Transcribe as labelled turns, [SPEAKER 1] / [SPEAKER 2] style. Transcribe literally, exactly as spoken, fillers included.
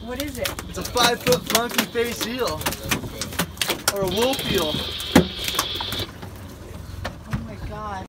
[SPEAKER 1] What is it?
[SPEAKER 2] It's a five foot monkey face eel. Or a wolf eel.